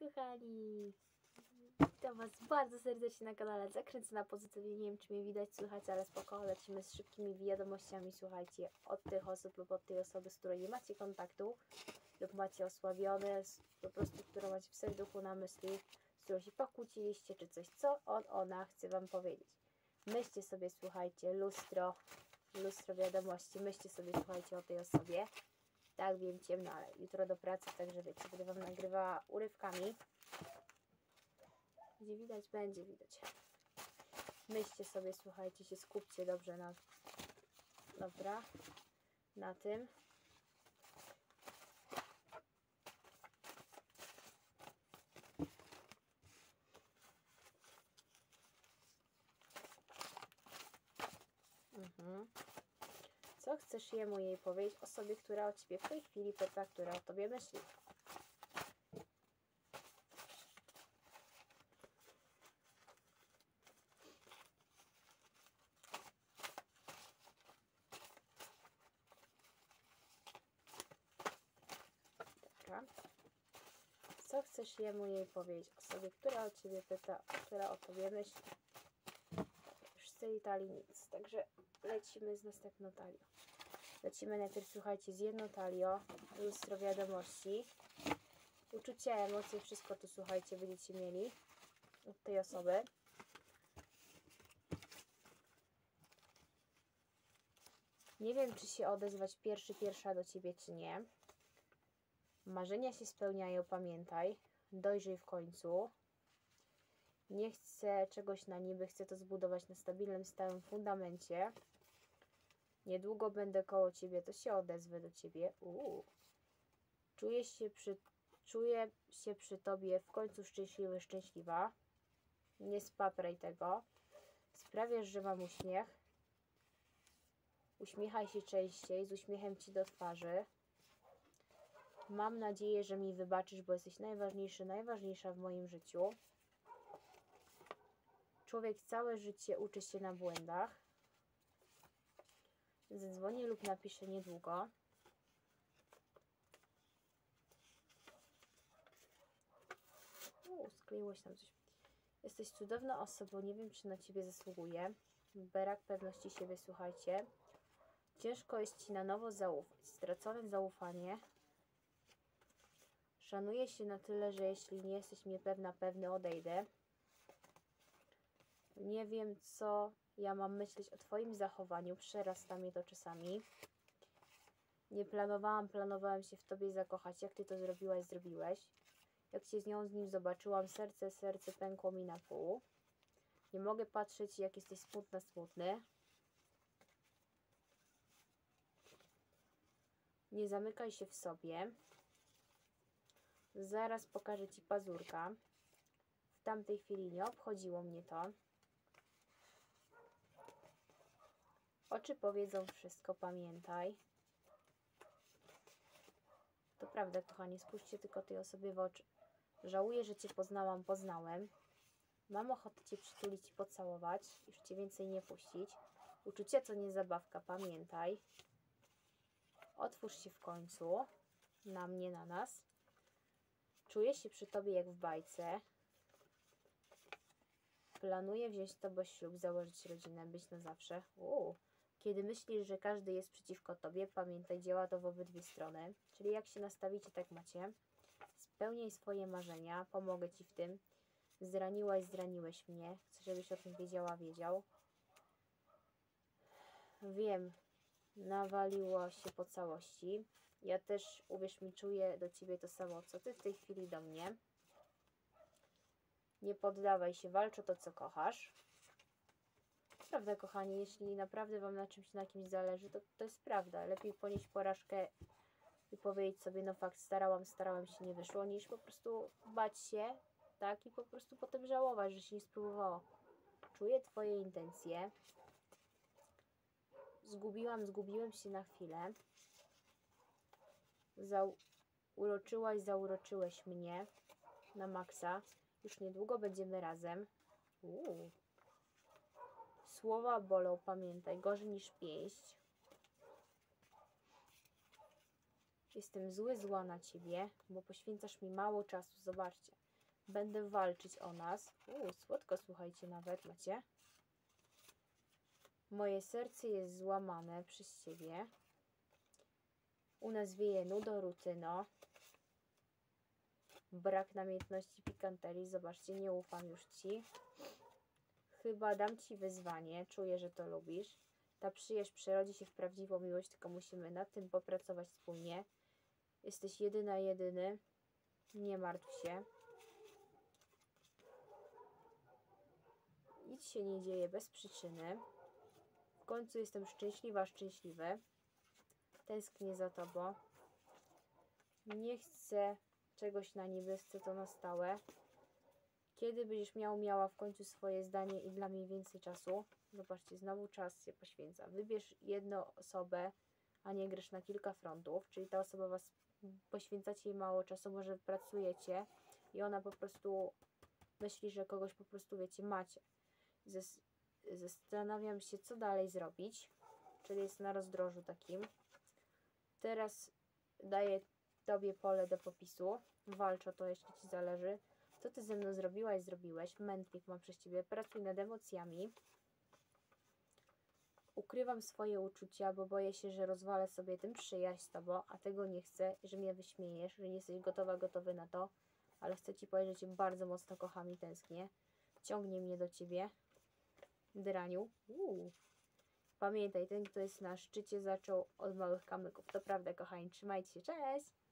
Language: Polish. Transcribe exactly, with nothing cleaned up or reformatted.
kochani! Witam Was bardzo serdecznie na kanale Zakręcona Pozytywnie. Nie wiem, czy mnie widać, słychać, ale spoko. Lecimy z szybkimi wiadomościami, słuchajcie, od tych osób lub od tej osoby, z której nie macie kontaktu lub macie osłabione, po prostu, którą macie w serduchu na myśli, z którą się pokłóciliście, czy coś, co on, ona chce Wam powiedzieć. Myślcie sobie, słuchajcie, lustro, lustro wiadomości, myślcie sobie, słuchajcie, o tej osobie. Tak, wiem, ciemno, ale jutro do pracy, także wiecie, będę Wam nagrywała urywkami. Gdzie widać? Będzie widać. Myślcie sobie, słuchajcie, się skupcie dobrze na... Dobra. Na tym. Mhm. Co chcesz jemu jej powiedzieć? Osobie, która o Ciebie w tej chwili pyta, która o Tobie myśli. Dobra. Co chcesz jemu jej powiedzieć? Osobie, która o Ciebie pyta, która o Tobie myśli. Już z tej talii nic. Także lecimy z następną talią. Lecimy najpierw, słuchajcie, z jedną talią. Lustro wiadomości. Uczucia, emocje, wszystko tu, słuchajcie, będziecie mieli od tej osoby. Nie wiem, czy się odezwać pierwszy, pierwsza do Ciebie, czy nie. Marzenia się spełniają, pamiętaj. Dojrzyj w końcu. Nie chcę czegoś na niby, chcę to zbudować na stabilnym, stałym fundamencie. Niedługo będę koło Ciebie, to się odezwę do Ciebie. Uuu. Czuję się przy, czuję się przy Tobie w końcu szczęśliwy, szczęśliwa. Nie spapraj tego. Sprawiasz, że mam uśmiech. Uśmiechaj się częściej, z uśmiechem Ci do twarzy. Mam nadzieję, że mi wybaczysz, bo jesteś najważniejszy, najważniejsza w moim życiu. Człowiek całe życie uczy się na błędach. Zadzwonię lub napiszę niedługo. U, skleiło się tam coś. Jesteś cudowną osobą, nie wiem, czy na Ciebie zasługuję. Brak pewności siebie, słuchajcie. Ciężko jest Ci na nowo zaufać. Stracone zaufanie. Szanuję się na tyle, że jeśli nie jesteś mnie pewna, pewny, odejdę. Nie wiem, co ja mam myśleć o Twoim zachowaniu. Przerasta mnie to czasami. Nie planowałam, planowałem się w Tobie zakochać. Jak Ty to zrobiłaś, zrobiłeś. Jak Cię z nią, z nim zobaczyłam, serce, serce pękło mi na pół. Nie mogę patrzeć, jak jesteś smutna, smutny. Nie zamykaj się w sobie. Zaraz pokażę Ci pazurka. W tamtej chwili nie obchodziło mnie to. Oczy powiedzą wszystko, pamiętaj. To prawda, kochani, spójrzcie tylko tej osobie w oczy. Żałuję, że Cię poznałam, poznałem. Mam ochotę Cię przytulić i pocałować. Już Cię więcej nie puścić. Uczucia to nie zabawka, pamiętaj. Otwórz się w końcu. Na mnie, na nas. Czuję się przy Tobie jak w bajce. Planuję wziąć z Tobą ślub, założyć rodzinę, być na zawsze. Uuu. Kiedy myślisz, że każdy jest przeciwko Tobie, pamiętaj, działa to w obydwie strony. Czyli jak się nastawicie, tak macie. Spełniaj swoje marzenia, pomogę Ci w tym. Zraniłaś, zraniłeś mnie. Chcę, żebyś o tym wiedziała, wiedział. Wiem, nawaliło się po całości. Ja też, uwierz mi, czuję do Ciebie to samo, co Ty w tej chwili do mnie. Nie poddawaj się, walcz o to, co kochasz. Prawda, kochani, jeśli naprawdę Wam na czymś, na kimś zależy, to to jest prawda. Lepiej ponieść porażkę i powiedzieć sobie, no fakt, starałam, starałem się, nie wyszło, niż po prostu bać się, tak, i po prostu potem żałować, że się nie spróbowało. Czuję Twoje intencje. Zgubiłam, zgubiłem się na chwilę. Zauroczyłaś, zauroczyłeś mnie na maksa. Już niedługo będziemy razem. Uuu. Słowa bolą, pamiętaj, gorzej niż pięść. Jestem zły, zła na Ciebie, bo poświęcasz mi mało czasu. Zobaczcie. Będę walczyć o nas. Uuu, słodko, słuchajcie, nawet macie. Moje serce jest złamane przez ciebie. U nas wieje nudo, rutyno. Brak namiętności, pikanterii. Zobaczcie, nie ufam już ci. Chyba dam ci wyzwanie. Czuję, że to lubisz. Ta przyjaźń przerodzi się w prawdziwą miłość, tylko musimy nad tym popracować wspólnie. Jesteś jedyna, jedyny. Nie martw się. Nic się nie dzieje bez przyczyny. W końcu jestem szczęśliwa, szczęśliwy. Tęsknię za tobą. Nie chcę czegoś na niby, chcę to na stałe. Kiedy będziesz miał, miała w końcu swoje zdanie i dla mnie więcej czasu? Zobaczcie, znowu czas się poświęca. Wybierz jedną osobę, a nie grasz na kilka frontów, czyli ta osoba was, poświęcacie jej mało czasu, może pracujecie i ona po prostu myśli, że kogoś po prostu, wiecie, macie. Zas zastanawiam się, co dalej zrobić, czyli jest na rozdrożu takim. Teraz daję tobie pole do popisu. Walcz o to, jeśli ci zależy. Co ty ze mną zrobiłaś, zrobiłeś? Mętlik mam przez ciebie. Pracuj nad emocjami. Ukrywam swoje uczucia, bo boję się, że rozwalę sobie tym przyjaźń z tobą, a tego nie chcę, że mnie wyśmiejesz, że nie jesteś gotowa, gotowy na to, ale chcę ci powiedzieć, że cię bardzo mocno kocham i tęsknię. Ciągnie mnie do ciebie. Draniu. Uuu. Pamiętaj, ten, kto jest na szczycie, zaczął od małych kamyków. To prawda, kochani. Trzymajcie się. Cześć!